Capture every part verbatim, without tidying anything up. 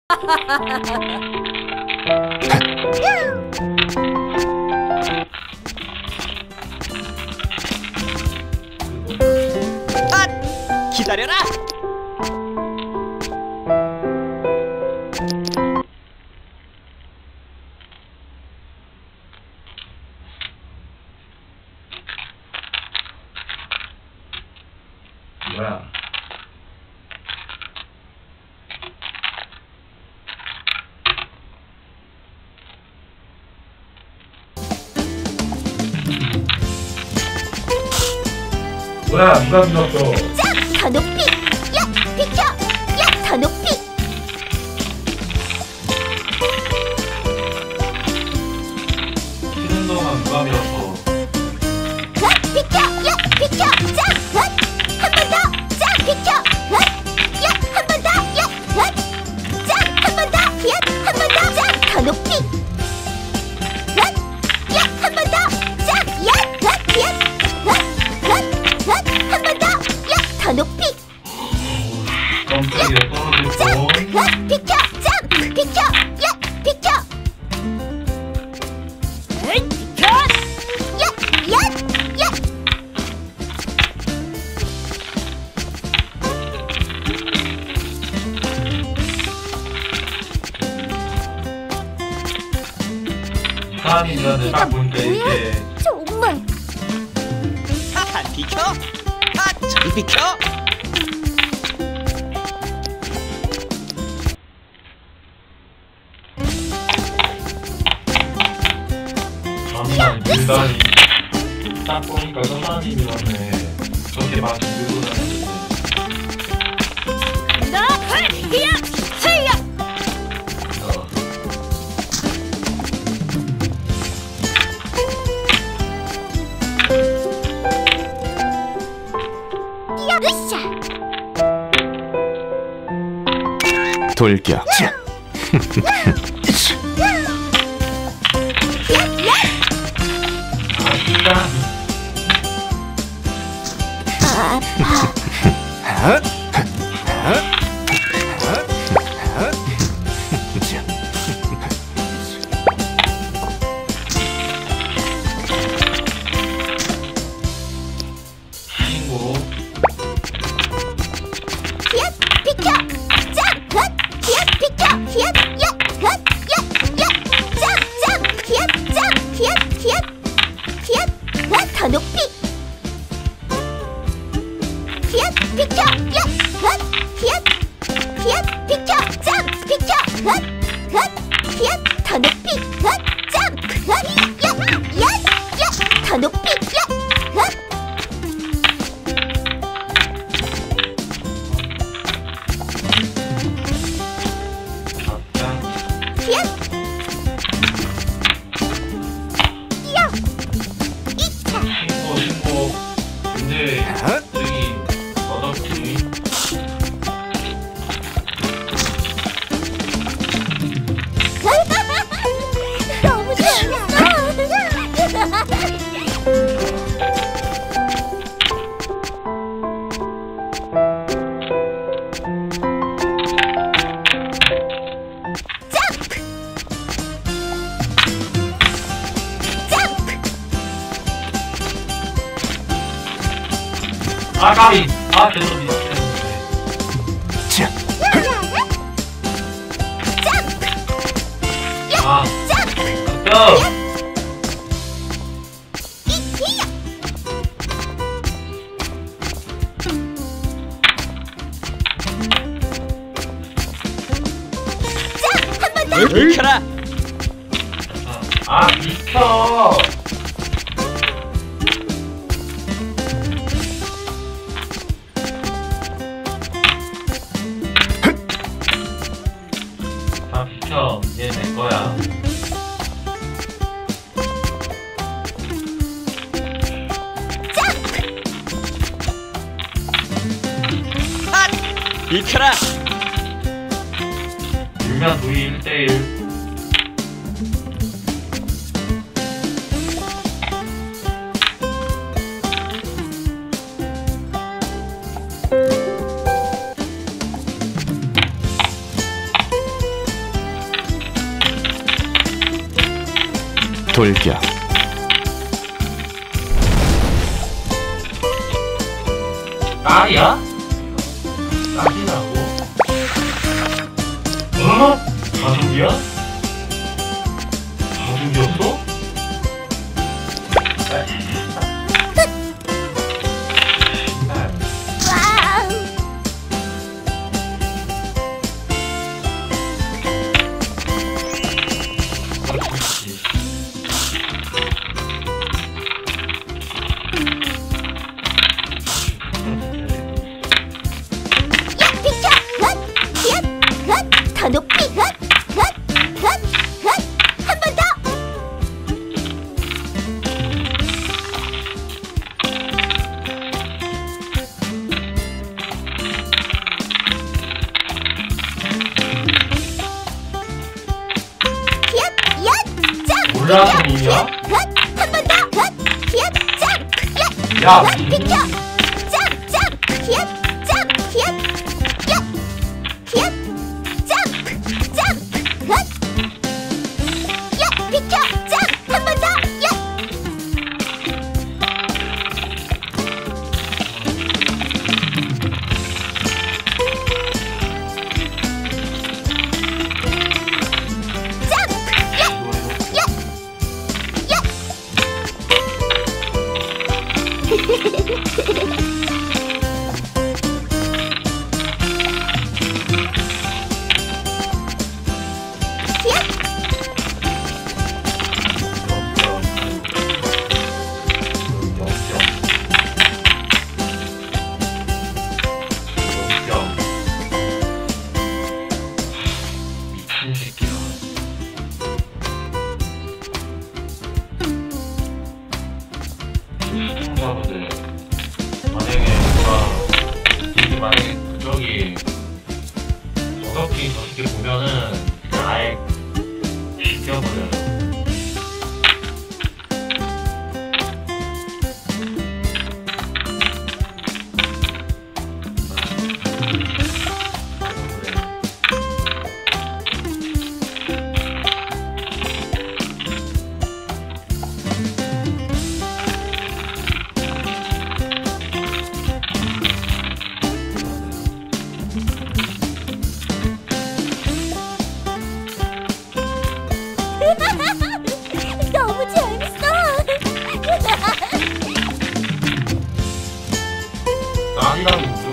아! 기다려라! 뭐야? 뭐야? 누가 밀었어? 자, 더 높이! 야! 비켜! 야! 더 높이! 쉬는 동안 누가 밀었어? 헛! 비켜! 야! 비켜! 자! 헛! 한 번 더! 자! 비켜! 헛! 야! 한 번 더! 야! 헛! 자! 한 번 더! 야! 한 번 더! 자! 더 높이! 헛! 야! 한 번 더! 자! 야! 헛! 야! 헛! 헛! 헛! 한 번 더! 야! 더 높이! 깜짝이야 떨어졌고. 헛! 비켜! 자! 비켜! 야! 비켜! 에이! 비켜! 야! 야! 야! 사람이 밀었는데 딱 보니까 뭐야? 이렇게 정말 하하, 비켜! 아, 저리 비켜! 사람이 밀다니. 딱 보니까 저 사람이 밀었네. 저렇게 막 밀고 다니는데. 나 헐이야 헤이야 어. 야 으쌰 돌격. 아 진짜. 아 아파 신고. 야 비켜 짱헛야 비켜 야야야야짱짱야야야야야더 높이 야 비켜 야헛야 비켜 짱 비켜 헛헛야 더 높이 헛짱헛야야야더 높이 야헛 각자. 야! 야! 이차! 신고 신고. 근데 저기 어떻게? 너무 재밌어! 점프! 점프! 아 까비. 아 계속 밀었네. 점프! 아. 점프! go. 이히야! 자, 한 번 더! 비켜라! 아 미쳐. 아 비켜. 얘 내 거야. 점프! 아! 비켜라! 밀면 우리 일 대일. 돌격. 딸이야? 딸이라고? 어? 가족이야? 가족이었어? 와우. 야, 비켜! 헛! 야! 헛! 더 높이! 헛! 헛! 헛! 헛! 한 번 더! 야! 야! 짱! 몰라서 비켜! 뭐냐? 헛! 한 번 더! 헛! 야! 짱! 야! 야, 헛! 비켜! 짱! 짱! 야! 짱! 야! 야! 야! 짱! 짱! 헛! 야! 비켜! 짱! 한 번 더! 야! 짱! 야! 야! 야! 야! 미친 새끼야. 시청자분들, 만약에 누가 이게 만약에 저기 저렇게 저렇게 보면은 그냥 아예 죽여버려요. 너무 재밌어. 아니라고 좀.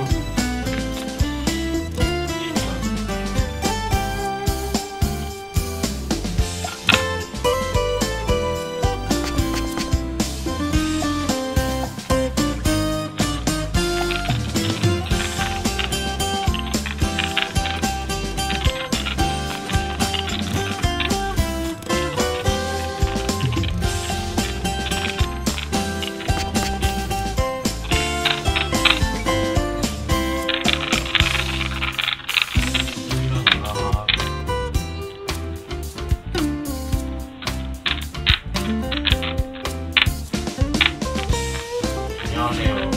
안녕하세요.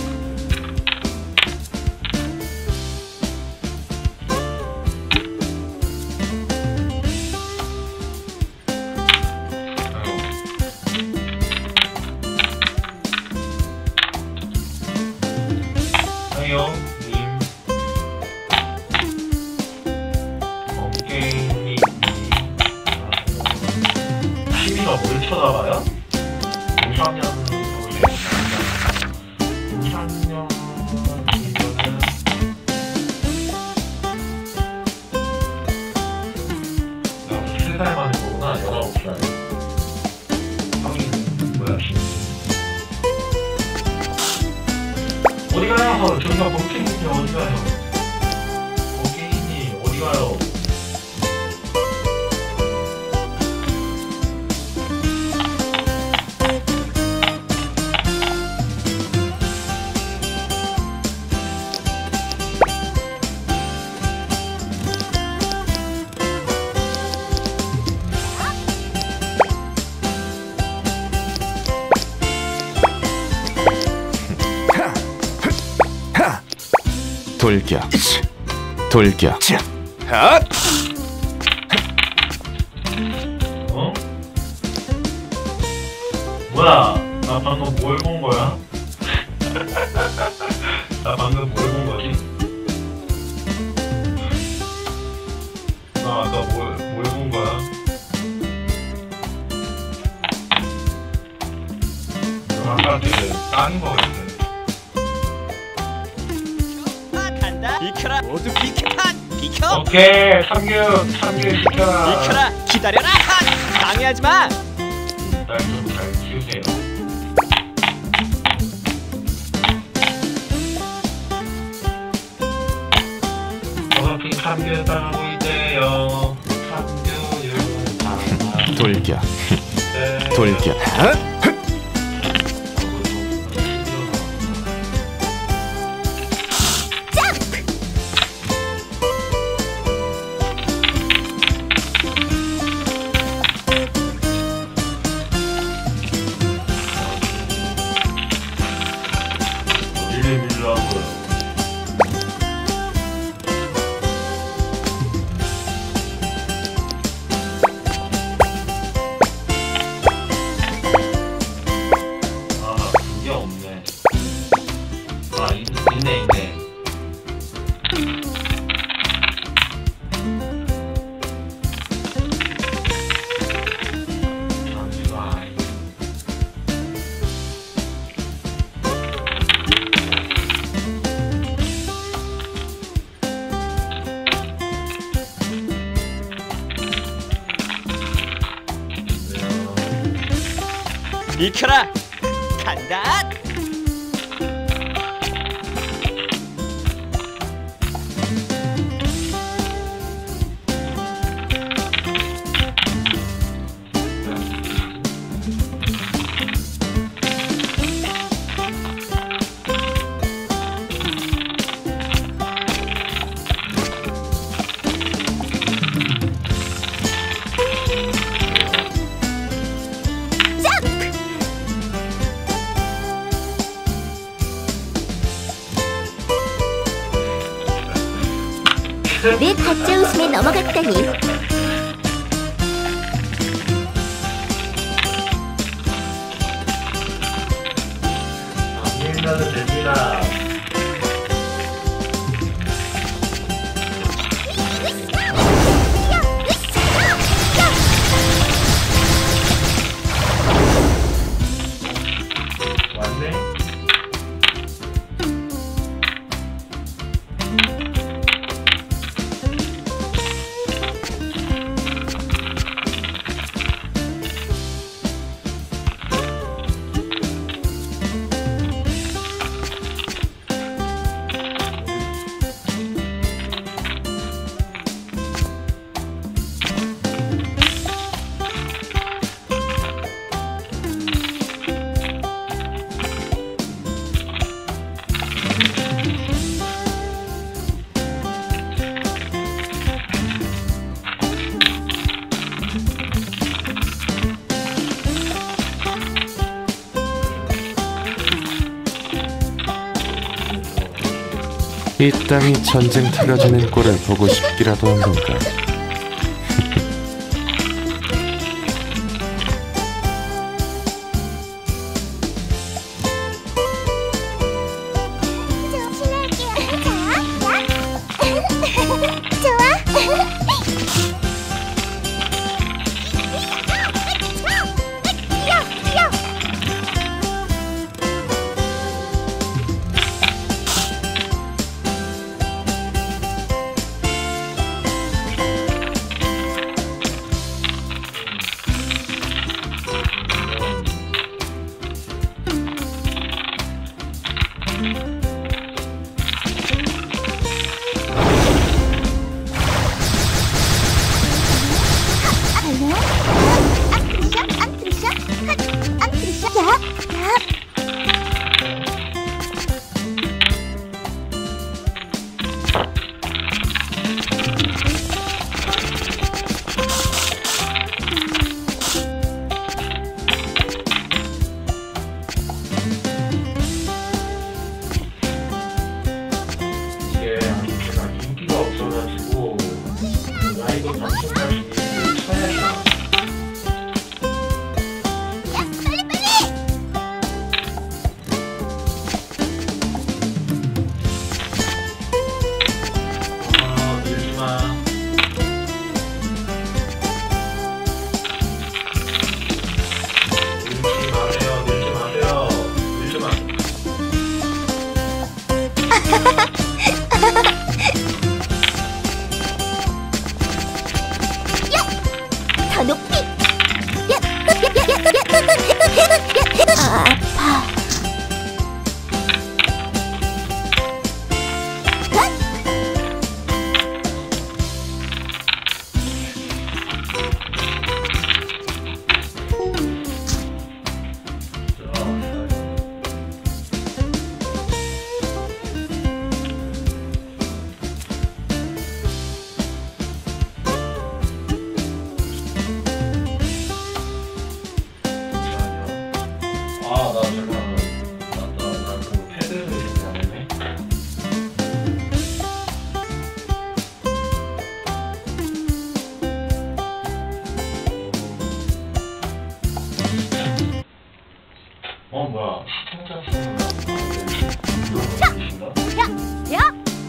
아유. 님. 어게인님. 시민가 뭘 쳐다봐요? 오삼 년 오삼 년이면은 나 세 살 만인 거구나. 열아홉 살. 성인 뭐야? 어디 가요? 저기가 범죄인이 어디 가요? 범죄인이 어디 가요? 돌격. 돌격. 핫! 어? 나 방금 뭘 본 거야? 나 방금 뭘 본 거지? 나 아까 뭘, 뭘 본 거야? 아까 되게 딴 거 같아. 간다. 비켜라. 모두 비켜. 핫. 비켜. 오케이, 삼겹, 삼겹 시켜라. 비켜라. 기다려라. 핫. 방해하지 마. 날 좀 잘 키우세요. 버거킹 삼겹 당하고 있대요. 삼겹을 당하고 돌격 있대요. 돌격 핫! 밀려밀려하고요. 아, 그게 없네. 아, 있, 있네, 있네. 잠시만. 비켜라. 간다. 내 가짜 웃음에 넘어갔다니. 안 밀려도 됩니다. 왔네? 이 땅이 전쟁터가 되는 꼴을 보고 싶기라도 한 건가. 더 높이. 야, 야, 야, 야, 야, 야, 아, 아파. 아, 나 잠깐만. 나, 나, 나 그 패드를 잘했네. 어, 뭐야. 시청자 수는 야, 야.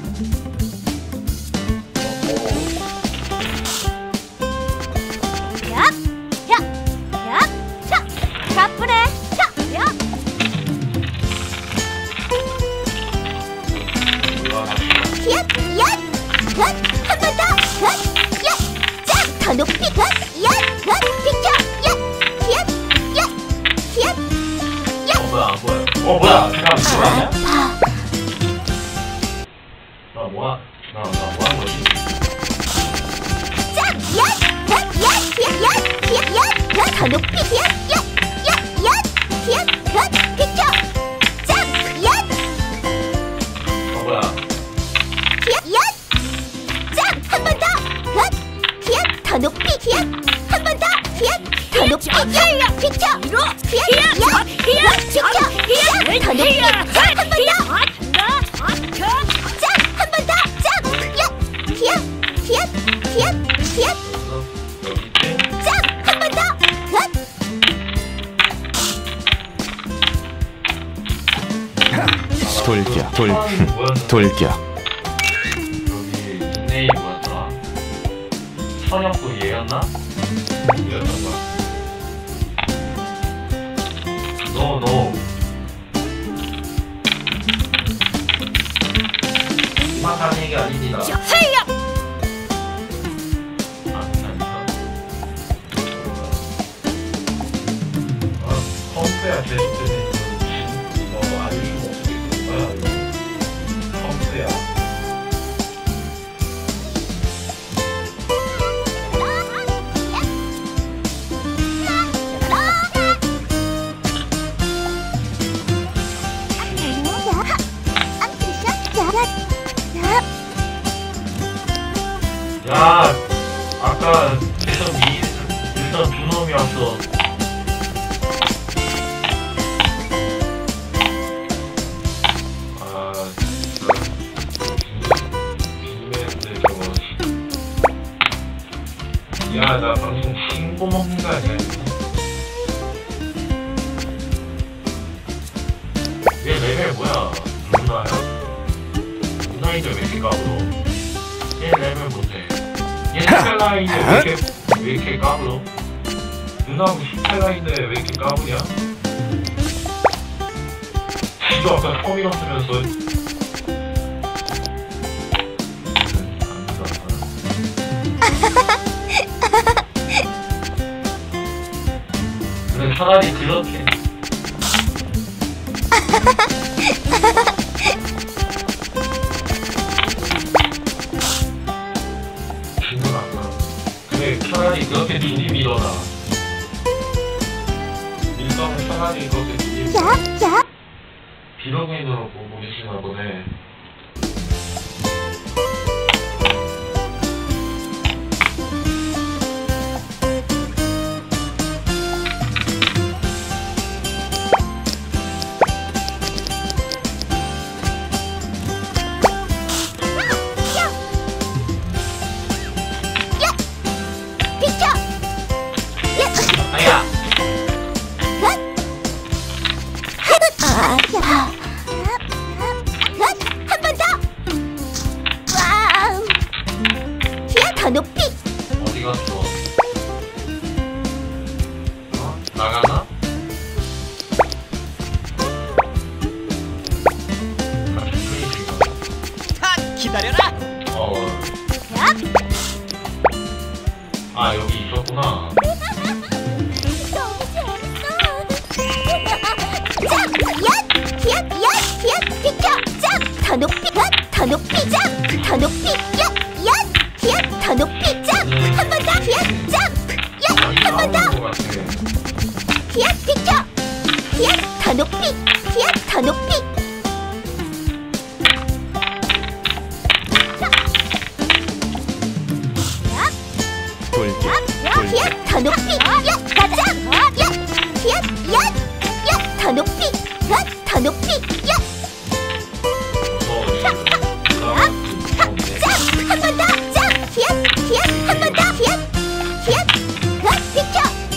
야, 야, 야, 차, 가쁘네, 차, 야, 야, 야, 헛, 한 번 더, 헛, 야, 자, 더 높이, 헛, 야, 헛, 비켜, 야, 야, 야, 야, 어, 뭐야, 안 보여. 어, 뭐야. 잠깐만, 뭐하냐? 아파. 나 뭐야? 나, 나 뭐한 거지? 자, 야, 야, 야, 야, 야, 야, 야, 더 높이, 야, 야, 야, 야, 야, 헛, 비켜, 자, 야, 어, 뭐야. 야, 야, 자, 한 번 더, 헛, 야, 더 높이, 야, 한 번 더, 야, 더 높이, 야, 비켜, 야, 야, 야, 비켜, 야, 더 높이, 자, 한 번 더, 자, 한 번 더, 자, 야, 야, 야, 야, 야, 그래서 여기 있지? 자, 한 번 더, 헛. 돌격, 돌, 상황이 뭐였는데? 돌격. 여기 닉네임 뭐였더라? 선혁도 얘였나? 얘였던 거야. 너, 너. 이만한 얘기 아닙니다. 헤이야! 아, 아닌가? 아, 컴퓨터야 제스트는 너 알리고 어떻게 된 거야, 이거? 컴퓨터야. 야, 아까 계속 이 일단 두 놈이 왔어. 아, 진짜 죽는데 저거. 야, 나 방송 신고 먹는 거 아니야? 얘 레벨 뭐야? 누나야? 누나인데 왜 이렇게 까불어? 얘 레벨 못해. 얘 스펠라인데 왜 이렇게 왜 이렇게 까불어? 누나하고 스펠라인데 왜 이렇게 까불냐? 지도 아까 커미너 쓰면서 그래 차라리 그렇게 기분 안 나. 그래 차라리 그렇게 둘이 밀어라. 밀거면 차라리 그렇게 둘이 밀어. 야, 야, 비로그인으로 보고 계시나 보네. 비켜! 야, 아야! 아파. 한 번 더. 와우. 야, 더 높이. 어디 갔어? 어? 나가나? 같이 프리즈가. 컷! 기다려라! 어. 야, 아 여기 있었구나. 너무 재밌어. 짝! 얏! 얏! 얏! 얏! 비켜! 짝! 더 높이! 얏! 더 높이! 짝! 더 높이! 얏! 얏! 얏! 더 높이! 짝! 한 번 더! 얏! 짝! 얏! 한 번 더! 얏! 비켜! 얏! 더 높이! 얏! 더 높이! 돌기 얏! 더 높이! 얏! 가자! 얏! 얏! 얏! 얏! 더 높이! 얏! 더 높이! 얏! 짝! 한 번 더! 짝! 얏! 얏! 한 번 더! 얏! 얏! 얏! 비켜!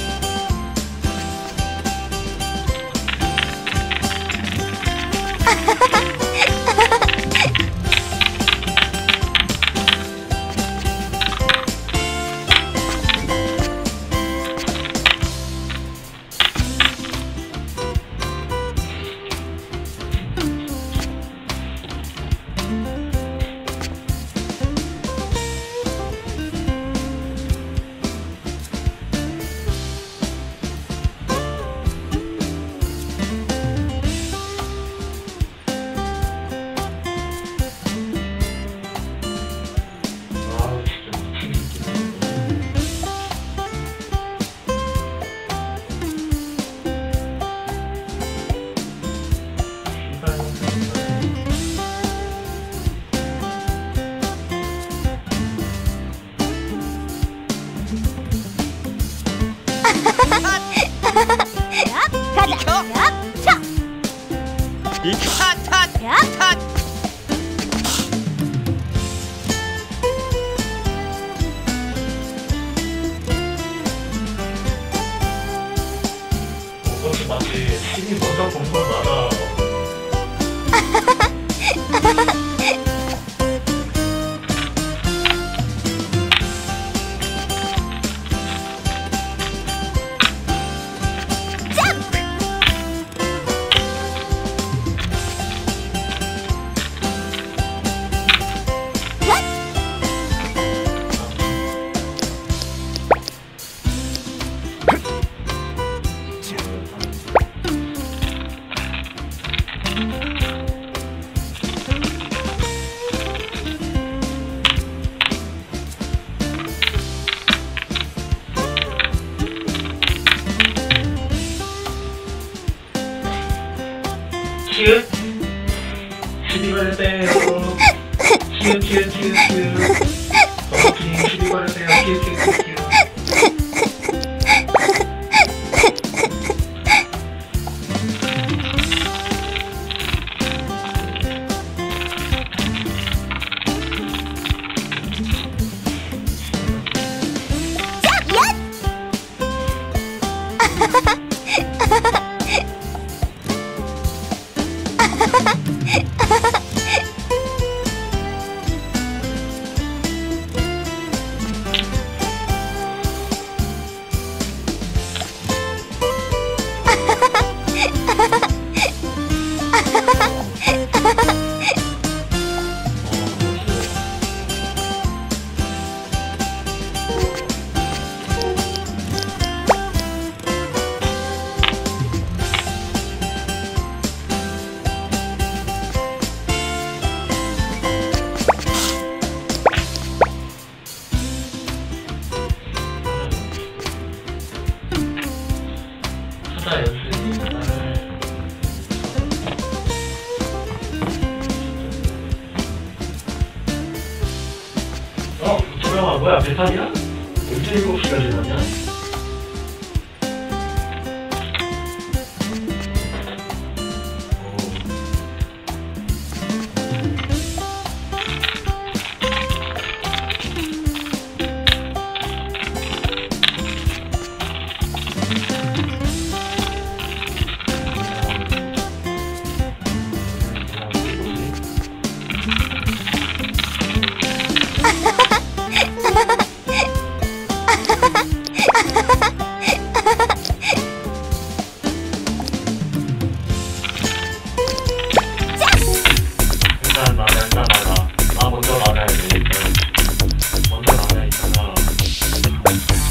가자! 얏! 차! 비켜 탓! 얏! 탓! 그것이 마치 신이 먼저 본 건 알아. 치읓 시비 걸으세요. 치읓 치읓 치읓 치읓 더럽히 시비 걸으세요. 치읓 치읓 치읓 하다 연습이 어? 조명아 뭐야 배탈이야? 언제 일곱 시까지 나냐? 일단 나가 일단 나가 나 먼저 나가야 돼 일단 먼저 나가야 있다가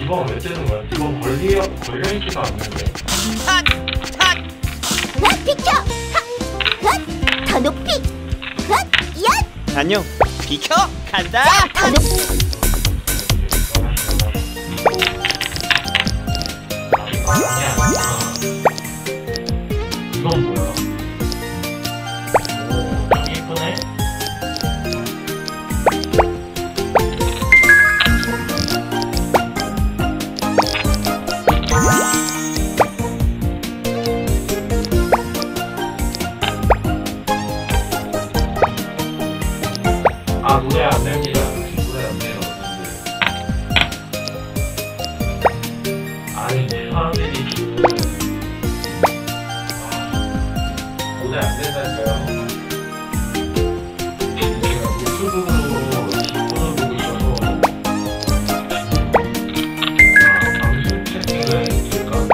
이번 왜 뜨는 거야? 이번 걸리 걸려있지도 않는데. 핫! 핫! 헛 비켜 헛! 더 높이 헛! 얏! 안녕 비켜 간다 더 높이 이건 뭐야? 오, 딱 예쁘네? 아, 노래 안 됩니다. 노래 안 돼요. 근데. 아니, 내 사람들이 지금. 노래 안 된다니까요. 제가 유튜브로 직분을 보고 있어서 아, 방송 채팅을 해줄까?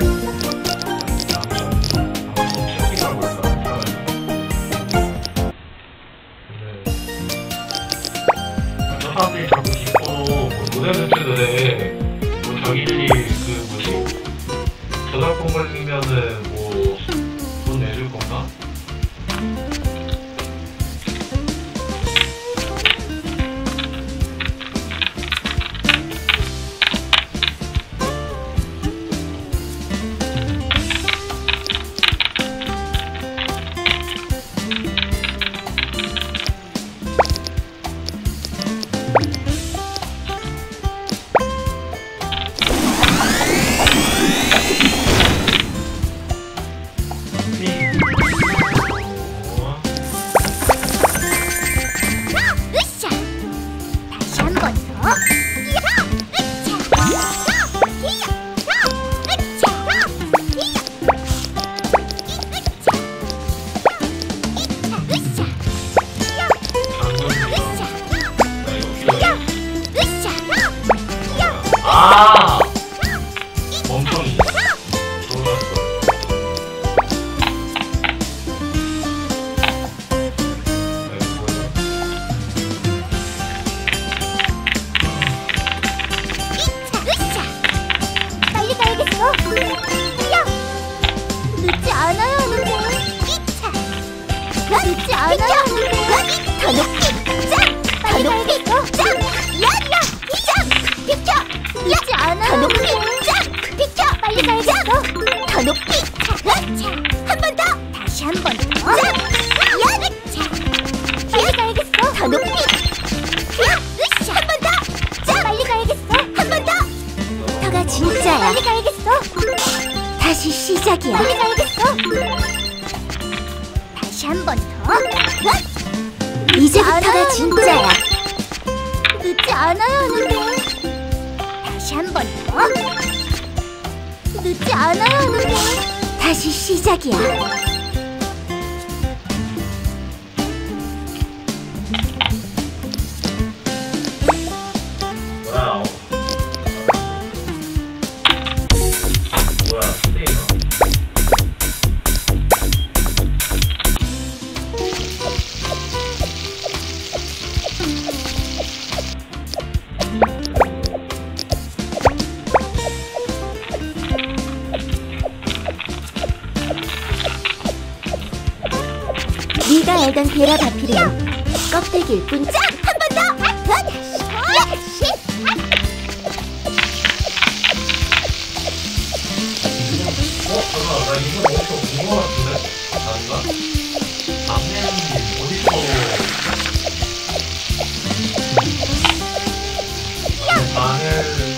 방송, 방송 채팅을 볼까? 근데 저 사람들이 자꾸 직분으로 뭐 노래 멘트를 해. 뭐 자기들이 그 뭐지? 저작권 걸리면은 뭐 돈 내줄 건가? 으쌰! 다시 한 번 더. 야! 으쌰! 야! 히야! 야! 으쌰! 야! 히야! 이 으쌰! 야! 이차! 으쌰! 야! 으쌰! 야! 으쌰! 야! 야! 아! 멍청이. 으쌰! 빨리 가야겠어. 야! 늦지 않아야 하는데. 이차! 늦지 않아야 하는데. 더 높이! 짱! 더 높이! 짱! 야! 야! 짱! 비켜! 늦지 않아야 더 높이! 짱! 비켜! 빨리 가야겠어. 더 높이! 으차! 한 번 더! 다시 한 번 더! 짱! 야! 으차! 빨리 가야겠어. 더 높이! 야! 으쌰! 한 번 더! 짱! 빨리 가야겠어. 한 번 더! 더가 진짜야. 빨리 가야겠어. 다시 시작이야. 빨리 가야겠어. 다시 한 번 더. 헛! 이제부터가 진짜야. 늦지 않아야 하는데. 다시 한 번 더. 늦지 않아야 하는데. 다시 시작이야. 와우. 뭐야, 스테이너. 네가 알던 베라 바피르는 껍데기일 뿐. 짱! 한 번 더! 헛! 씨! 어? 잠깐만, 나 이거 어디서 본 거 같은데? 아닌가? 남매는 어디서... 나는...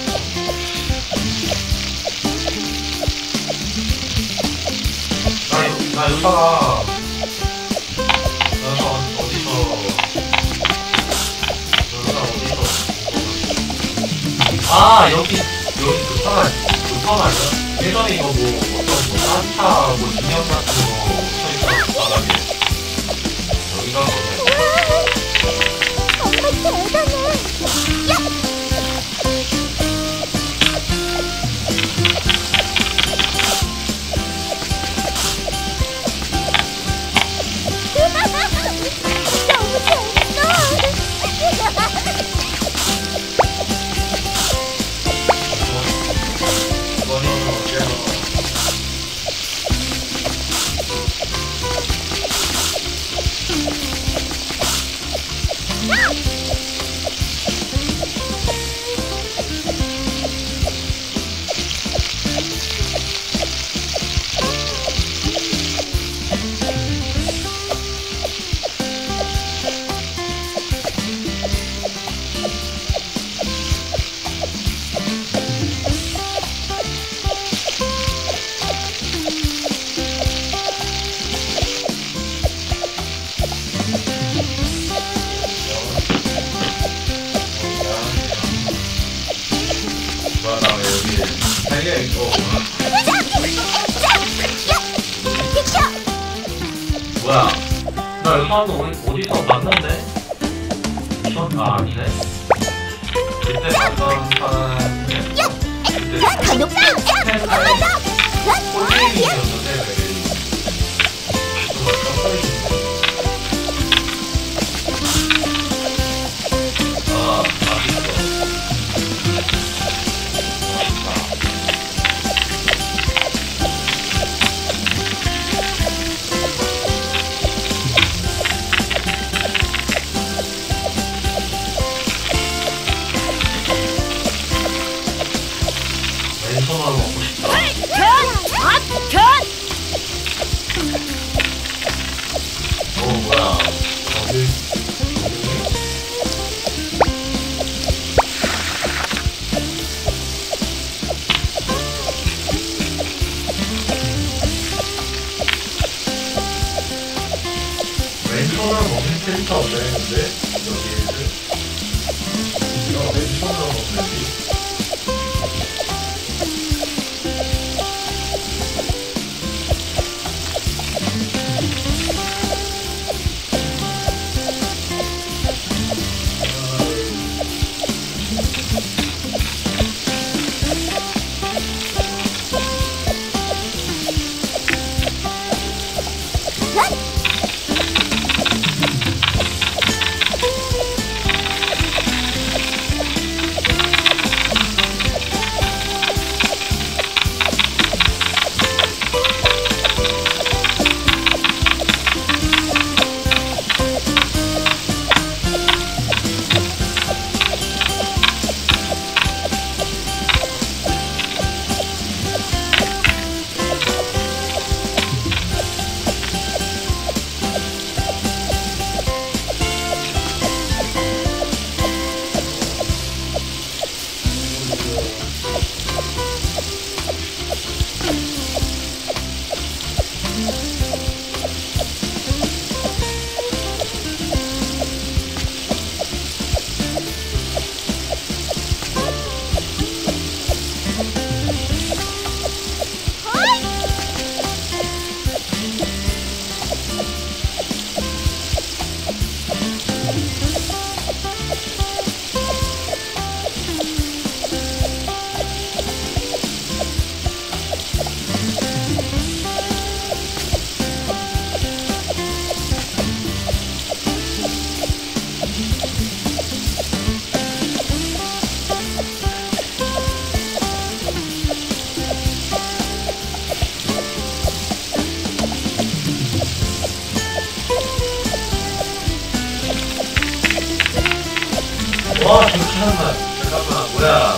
나, 여- 나 여기다가... 여기서 어디서... 여기가 어디서... 아, 여기, 여기 그 판, 그 판 아니야? 예전에 이거 뭐, 어떤 뭐, 산타, 뭐, 기념 같은 거, 써있어, 바닥에. 여기가 거네. 정말 대단해. 야! 너무 재밌어. 아니야 이거. 뭐야? 나 여기 사람도 어디, 어디서 만났네? 전, 아 아니네. 그때 봤던 사람. 그때 폴링이었는데. 아, 맛있어. 왼손으로 먹고 싶다. 어 뭐야? 여기 왼손으로 먹는 캐릭터 없네 근데 여기에는. 어 왼손으로 먹는지. 와, 잠깐만, 잠깐만, 뭐야?